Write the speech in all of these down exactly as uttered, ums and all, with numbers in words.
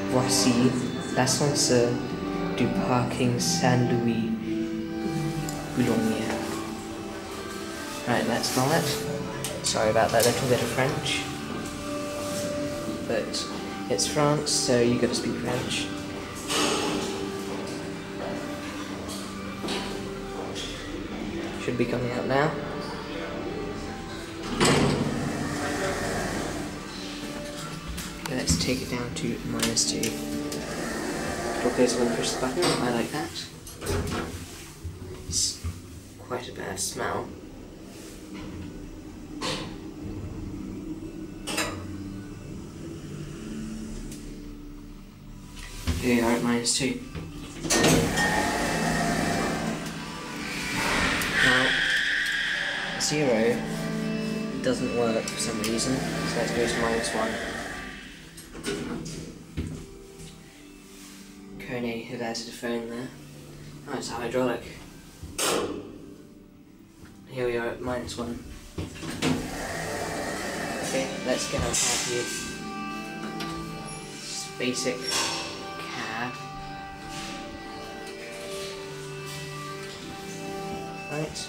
Voici l'ascenseur du parking Saint-Louis, Boulogne. Right, that's that. Sorry about that little bit of French. But it's France, so you gotta speak French. Should be coming out now. Let's take it down to minus two. It'll close when I push the button. I like that. It's quite a bad smell. Here we are at minus two. Now, zero doesn't work for some reason, so let's go to minus one. Kone have added a phone there. Oh, it's a hydraulic. Here we are at minus one. Okay, let's get our cab here. Just basic cab. Right.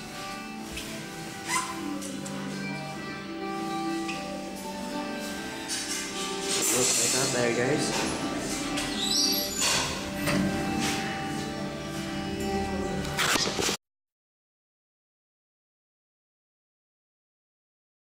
Looks like that, there he goes.